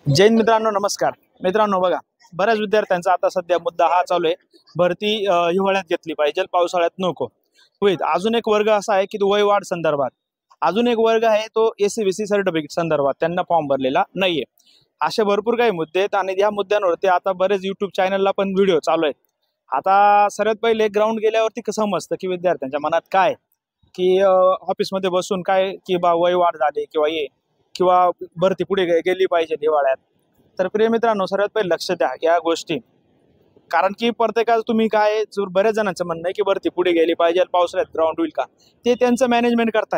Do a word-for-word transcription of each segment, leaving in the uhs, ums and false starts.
जैन मित्रांनो नमस्कार मित्रांनो, बघा बऱ्याच विद्यार्थ्यांचा आता सध्या मुद्दा हा चालू आहे, भरती हिवाळ्यात घेतली पाहिजे, पावसाळ्यात नको. होईल अजून एक वर्ग असा आहे की तो वयवाढ संदर्भात, अजून एक वर्ग आहे तो एसीबीसी सर्टिफिकेट संदर्भात त्यांना फॉर्म भरलेला नाहीये. असे भरपूर काही मुद्दे आहेत आणि या मुद्द्यांवरती आता बरेच युट्यूब चॅनलला पण व्हिडिओ चालू आहेत. आता सर्वात पहिले ग्राउंड गेल्यावरती समजतं की विद्यार्थ्यांच्या मनात काय, की ऑफिसमध्ये बसून काय की बा वयवाढ झाली किंवा ये किंवा भरती पुढे गेली पाहिजे हिवाळ्यात. तर प्रिय मित्रांनो, सर्वात पहिले लक्ष द्या या गोष्टी, कारण की प्रत्येकाला तुम्ही काय बऱ्याच जणांचं म्हणणं आहे की भरती पुढे गेली पाहिजे, पावसाळ्यात ग्राउंड होईल का, ते त्यांचं मॅनेजमेंट करतायत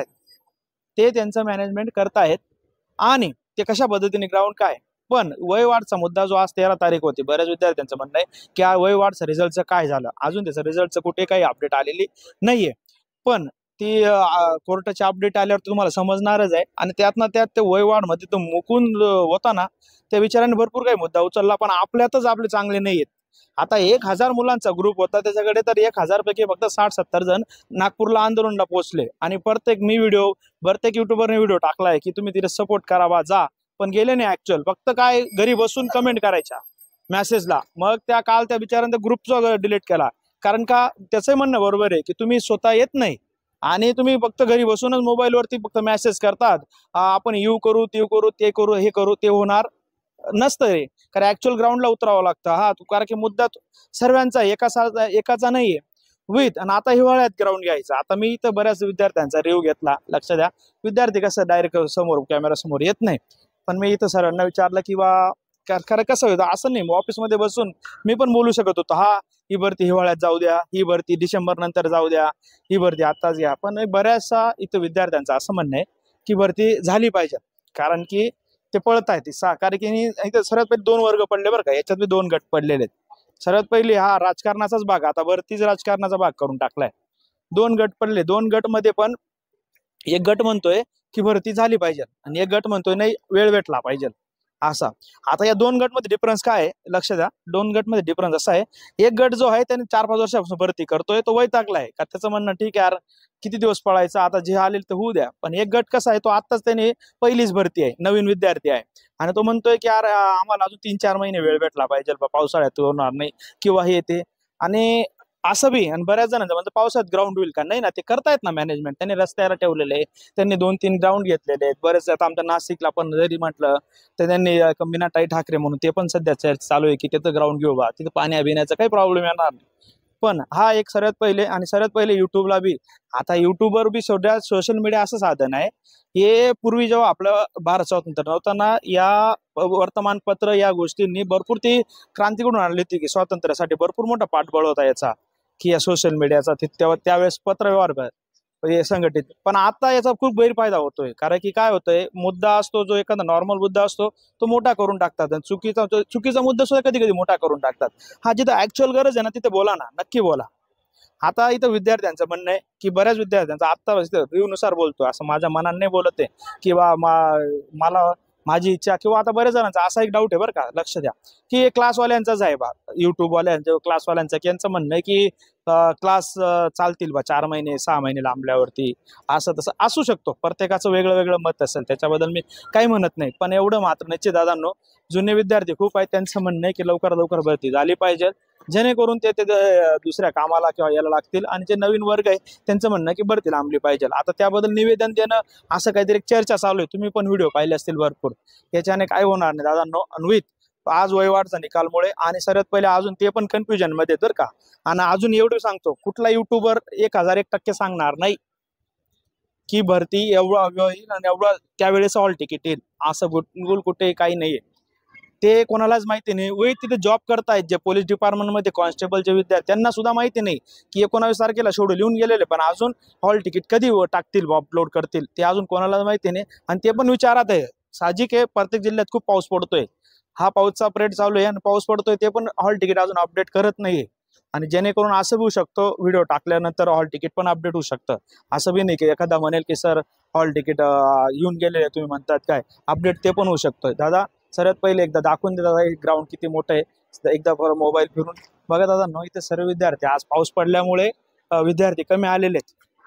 ते त्यांचं मॅनेजमेंट करतायत आणि ते कशा पद्धतीने ग्राउंड काय. पण वयवाढचा मुद्दा जो आज तेरा तारीख होती, बऱ्याच विद्यार्थ्यांचं म्हणणं आहे की वयवाढचं रिझल्टचं काय झालं, अजून त्याचं रिझल्टचं कुठे काही अपडेट आलेली नाहीये. पण ती कोर्टाची अपडेट आल्यावर तुम्हाला समजणारच आहे आणि त्यातनं त्यात ते वयवाढमध्ये तो मुकून होता ना, त्या विचाराने भरपूर काही मुद्दा उचलला, पण आपल्यातच आपले चांगले नाहीयेत. आता एक हजार मुलांचा ग्रुप होता, त्याच्याकडे तर एक हजार पैकी फक्त साठ सत्तर जण नागपूरला आंदोलनला पोहोचले आणि प्रत्येक मी व्हिडिओ प्रत्येक युट्यूबरने व्हिडिओ टाकलाय की तुम्ही तिथे सपोर्ट करावा जा, पण गेले नाही ऍक्च्युअल, फक्त काय घरी बसून कमेंट करायच्या मेसेजला. मग त्या काल त्या बिचारांचा ग्रुपचा डिलीट केला, कारण का त्याचं म्हणणं बरोबर आहे की तुम्ही स्वतः येत नाही आणि तुम्ही फक्त घरी बसूनच मोबाईलवरती फक्त मेसेज करतात, आपण येऊ करू ते करू ते करू हे करू, ते होणार नसतं रे, कारण ऍक्च्युअल ग्राउंडला उतरावं लागतं. हा तू कारण की मुद्दा सर्वांचा एका एकाचा नाहीये विथ. आणि आता हिवाळ्यात ग्राउंड घ्यायचा, आता मी इथं बऱ्याच विद्यार्थ्यांचा रिव्ह्यू घेतला. लक्ष द्या, विद्यार्थी कसं डायरेक्ट समोर कॅमेरा समोर येत नाही, पण मी इथं सर्वांना विचारलं की बा खरं कसं होतं, असं नाही ऑफिसमध्ये बसून मी पण बोलू शकत होतो, हा ही भरती हिवाळ्यात जाऊ द्या, ही भरती डिसेंबर नंतर जाऊ द्या, ही भरती आताच घ्या. पण बऱ्याचशा इथं विद्यार्थ्यांचं असं म्हणणं आहे की भरती झाली पाहिजे, कारण की ते पळत आहेत सा कारण की इथं सर्वात पहिले दोन वर्ग पडले बरं का, याच्यात दोन गट पडलेले आहेत. सर्वात पहिले हा राजकारणाचाच भाग, आता भरतीच राजकारणाचा भाग करून टाकलाय. दोन गट पडले, दोन गट मध्ये पण एक गट म्हणतोय की भरती झाली पाहिजे आणि एक गट म्हणतोय नाही वेळ भेटला पाहिजे असा. आता या दोन गट मध्ये डिफरन्स काय आहे लक्ष द्या, दोन गट मध्ये डिफरन्स असा आहे, एक गट जो आहे त्याने चार पाच वर्षापासून भरती करतोय तो वैतागलाय का, त्याचं म्हणणं ठीक आहे यार किती दिवस पळायचं, आता जे आले तर होऊ द्या. पण एक गट कसा आहे, तो आताच त्याने पहिलीच भरती आहे, नवीन विद्यार्थी आहे आणि तो म्हणतोय की यार आम्हाला अजून तीन चार महिने वेळ भेटला पाहिजे, पावसाळ्यात होणार नाही किंवा हे ते. आणि असं बी आणि बऱ्याच जणांचं म्हणजे पावसाळ्यात ग्राउंड होईल का, नाही ना, ते करतायत ना मॅनेजमेंट, त्यांनी रस्त्याला ठेवलेले आहे, त्यांनी दोन तीन ग्राउंड घेतलेले आहेत. बरेच आता आमच्या नाशिकला पण जरी म्हटलं तर त्यांनी मीनाताई ठाकरे म्हणून ते पण सध्या चालू आहे की तिथं ग्राउंड घेऊ बा, तिथं पाणी बिण्याचा काही प्रॉब्लेम येणार नाही. पण हा एक सर्वात पहिले आणि सर्वात पहिले युट्यूबला बी, आता युट्यूबवर बी सगळ्या सोशल मीडिया असं साधन आहे, हे पूर्वी जेव्हा आपलं भारत स्वतंत्र नव्हताना या वर्तमानपत्र या गोष्टींनी भरपूर ती क्रांती घडून आणली होती की स्वातंत्र्यासाठी भरपूर मोठा पाठबळ होता याचा, की या सोशल मीडियाचा तेव्हा त्यावेळेस पत्रव्यवहार संघटित. पण आता याचा खूप गैरफायदा होतोय, कारण की काय होतंय, मुद्दा असतो जो एखादा नॉर्मल मुद्दा असतो तो मोठा करून टाकतात आणि चुकीचा चुकीचा मुद्दा सुद्धा कधी कधी मोठा करून टाकतात. हा जिथं ऍक्च्युअल गरज आहे ना तिथे बोला ना, नक्की बोला. आता इथं विद्यार्थ्यांचं म्हणणं आहे की बऱ्याच विद्यार्थ्यांचं आता रिव्ह्यू नुसार बोलतोय, असं माझ्या मनाने नाही बोलत आहे किंवा मला माझी इच्छा, किंवा आता बऱ्याच जणांचा असा एक डाऊट आहे बरं का, लक्ष द्या, की क्लासवाल्यांचाच आहे बा, युट्यूबवाल्यांचं क्लासवाल्यांचं की यांचं म्हणणं आहे की क्लास चालतील बा चार महिने सहा महिने लांबल्यावरती, असं तसं असू शकतो, प्रत्येकाचं वेगळं वेगळं मत असेल, त्याच्याबद्दल मी काही म्हणत नाही. पण एवढं मात्र निश्चित दादांनो, जुने विद्यार्थी खूप आहेत, त्यांचं म्हणणं आहे की लवकर लवकर भरती झाली पाहिजे, जेणेकरून ते दुसऱ्या कामाला किंवा याला लागतील. आणि जे नवीन वर्ग आहे त्यांचं म्हणणं की भरती लांबली पाहिजे. आता त्याबद्दल निवेदन देणं असं काहीतरी चर्चा चालू आहे, तुम्ही पण व्हिडिओ पाहिले असतील भरपूर, याच्याने काय होणार नाही दादांनो. अन्वित आज वयवाढचा निकालमुळे आणि सर्वात पहिले अजून ते पण कन्फ्युजन मध्ये तर का. आणि अजून एवढं सांगतो, कुठला युट्यूबर एक हजार एक टक्के सांगणार नाही की भरती एवढं होईल आणि एवढं त्यावेळेस हॉल तिकीट येईल, असं गुल कुठे काही नाहीये, ते कोणालाच माहिती नाही. वय तिथे जॉब करतायत जे पोलीस डिपार्टमेंटमध्ये कॉन्स्टेबलचे विद्यार्थी, त्यांना सुद्धा माहिती नाही की एकोणावीस तारखेला शेड्यूल लिहून गेलेले, पण अजून हॉल तिकीट कधी टाकतील अपलोड करतील ते अजून कोणालाच माहिती नाही. आणि ते पण विचारात आहे, साहजिक आहे, प्रत्येक जिल्ह्यात खूप पाऊस पडतोय, हा पाऊसचा पिरियड चालू आहे आणि पाऊस पडतोय, ते पण हॉल तिकीट अजून अपडेट करत नाहीये. आणि जेणेकरून असं होऊ शकतो व्हिडिओ टाकल्यानंतर हॉल तिकीट पण अपडेट होऊ शकतं. असं बी नाही की एखादा म्हणेल की सर हॉल तिकीट येऊन गेलेले तुम्ही म्हणतात काय, अपडेट ते पण होऊ शकतं. दादा सर्वात पहिले एकदा दाखवून दे दादा, ग्राउंड किती मोठं आहे, एकदा मोबाईल फिरून बघा दादा. न इथे सर्व विद्यार्थी, आज पाऊस पडल्यामुळे विद्यार्थी कमी आलेले आहेत,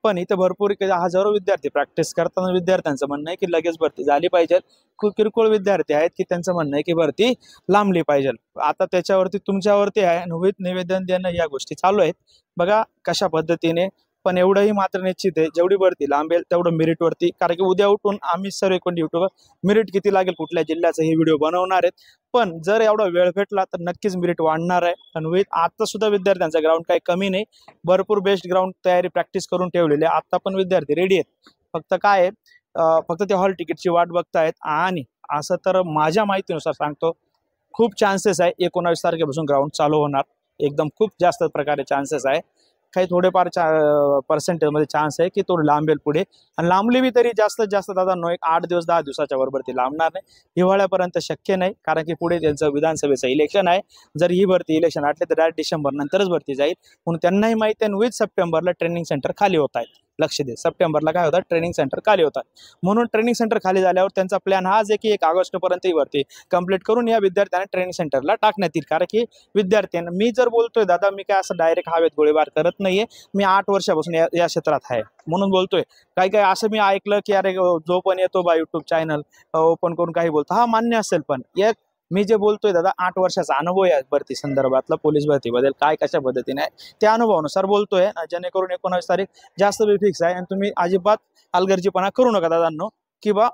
पण इथे भरपूर काही हजारो विद्यार्थी प्रॅक्टिस करताना विद्यार्थ्यांचं म्हणणं आहे की लगेच भरती झाली पाहिजे. खूप किरकोळ विद्यार्थी आहेत की त्यांचं म्हणणं आहे की भरती लांबली पाहिजे. आता त्याच्यावरती तुमच्यावरती आहे, विथ निवेदन देणं या गोष्टी चालू आहेत. बघा कशा पद्धतीने, पण एवढंही मात्र निश्चित आहे जेवढी भरती लांबेल तेवढं मेरिटवरती, कारण की उद्या उठून आम्ही सर्व कोण युट्यूबर मेरिट किती लागेल कुठल्या जिल्ह्याचा हे व्हिडिओ बनवणार आहेत. पण जर एवढा वेळ भेटला तर नक्कीच मेरिट वाढणार आहे. आणि विथ आता सुद्धा विद्यार्थ्यांचा ग्राउंड काही कमी नाही, भरपूर बेस्ट ग्राउंड तयारी प्रॅक्टिस करून ठेवलेली आहे. आता पण विद्यार्थी रेडी आहेत. फक्त काय आहे, फक्त ते हॉल तिकीटची वाट बघतायत. आणि असं तर माझ्या माहितीनुसार सांगतो, खूप चान्सेस आहे एकोणावीस तारखेपासून ग्राउंड चालू होणार. एकदम खूप जास्त प्रकारे चान्सेस आहे. काही थोडेफार चा पर्सेंटेजमध्ये चान्स आहे की थोडी लांबेल पुढे. आणि लांबली बी तरी जास्तीत जास्त दादा नो एक आठ दिवस दहा दिवसाच्या बरोबर ती लांबणार नाही. हिवाळ्यापर्यंत शक्य नाही, कारण की पुढे त्यांचं विधानसभेचं इलेक्शन आहे. जर ही भरती इलेक्शन आटले तर डायरेक्ट डिसेंबर नंतरच भरती जाईल. म्हणून त्यांनाही माहिती आहे विथ सप्टेंबरला ट्रेनिंग सेंटर खाली होत आहेत. लक्ष दे, सप्टेंबरला काय होतात, ट्रेनिंग सेंटर खाली होतात. म्हणून ट्रेनिंग सेंटर खाली झाल्यावर त्यांचा प्लॅन हाच आहे की एक ऑगस्ट पर्यंत ही भरती कंप्लीट करून या विद्यार्थ्यांना ट्रेनिंग सेंटरला टाकण्यात येईल. कारण की विद्यार्थ्यांना मी जर बोलतोय दादा, मी काय असं डायरेक्ट हवेत गोळीबार करत नाहीये. मी आठ वर्षापासून या, या क्षेत्रात आहे म्हणून बोलतोय. काही काही असं मी ऐकलं की अरे जो पण येतो बा युट्यूब चॅनल ओपन करून काही बोलतो, हा मान्य असेल, पण एक मी जे बोलतोय दादा आठ वर्षाचा अनुभव आहे भरती संदर्भातला, पोलीस भरतीबद्दल काय कशा पद्धतीने आहे त्या अनुभवानुसार बोलतोय. जेणेकरून एकोणावीस तारीख जास्त बी फिक्स आहे. आणि तुम्ही अजिबात अलगर्जीपणा करू नका दादांनो, की बा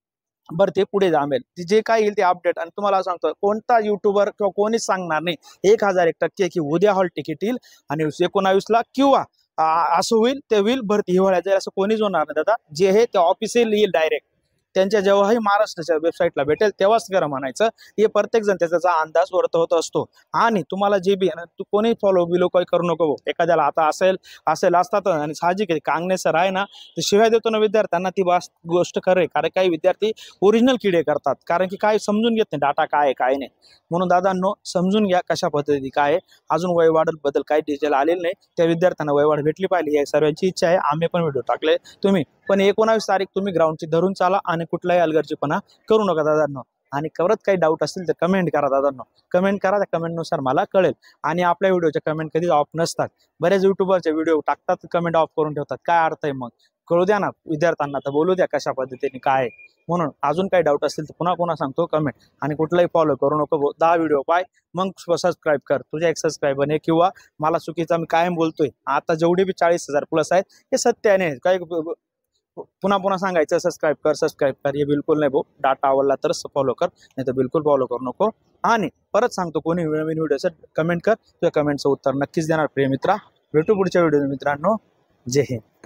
भरती पुढे जामेल. जे काय येईल ते अपडेट. आणि तुम्हाला सांगतो, कोणता युट्यूबर किंवा कोणीच सांगणार नाही एक हजार एक टक्के की उद्या हॉल तिकीट येईल आणि एकोणावीसला किंवा असं होईल ते होईल, भरती हिवाळ्यात जाईल असं कोणीच होणार नाही दादा. जे हे ते ऑफिशियल येईल डायरेक्ट त्यांच्या जेव्हाही महाराष्ट्राच्या वेबसाईटला भेटेल तेव्हाच करा म्हणायचं. हे प्रत्येक जण त्याचा अंदाज वर्तवत असतो. आणि तुम्हाला जे बी तू कोणी फॉलो बिलो काही करू नको. एखाद्याला आता असेल असेल असतात आणि साहजिक आहे, कांगणे सर आहे ना ते शिवाय देतो ना विद्यार्थ्यांना, ती बास गोष्ट खरं. कारण काही विद्यार्थी ओरिजिनल किडे करतात, कारण की काय समजून घेत नाही डाटा काय आहे काय नाही. म्हणून दादांनो समजून घ्या कशा पद्धती काय आहे. अजून वयवाढ बद्दल काही डिटेल आलेलं नाही, त्या विद्यार्थ्यांना वयवाढ भेटली पाहिजे या सर्वांची इच्छा आहे. आम्ही पण व्हिडिओ टाकले तुम्ही पण एकोणावीस तारीख तुम्ही ग्राउंडची धरून चाला आणि कुठलाही अलगर्जीपणा करू नका दादांनो. आणि करत काही डाऊट असतील तर कमेंट करा दादांनो, कमेंट करा, त्या कमेंटनुसार मला कळेल. आणि आपल्या व्हिडिओच्या कमेंट कधीच ऑफ नसतात. बरेच युट्यूबरचे व्हिडिओ टाकतात कमेंट ऑफ करून ठेवतात, काय अर्थ आहे मग? कळू द्या ना विद्यार्थ्यांना, तर बोलू द्या कशा पद्धतीने काय आहे. म्हणून अजून काही डाऊट असतील तर पुन्हा पुन्हा सांगतो कमेंट. आणि कुठलाही फॉलो करू नको, दहा व्हिडिओ पाय मग सबस्क्राईब कर. तुझ्या एक सबस्क्राईबर आहे किंवा मला चुकीचा मी कायम बोलतोय, आता जेवढे बी चाळीस हजार प्लस आहेत हे सत्याने काही पुन्हा पुन्हा सांगायचं सबस्क्राईब कर सबस्क्राईब कर, हे बिलकुल नाही भाऊ. डाटा आवडला तरच फॉलो कर, नाही तर बिलकुल फॉलो करू नको. आणि परत सांगतो, कोणी नवीन व्हिडिओचं कमेंट कर, तुझ्या कमेंटचं उत्तर नक्कीच देणार प्रिय मित्रा. भेटू पुढच्या व्हिडिओ मित्रांनो. जय हिंद.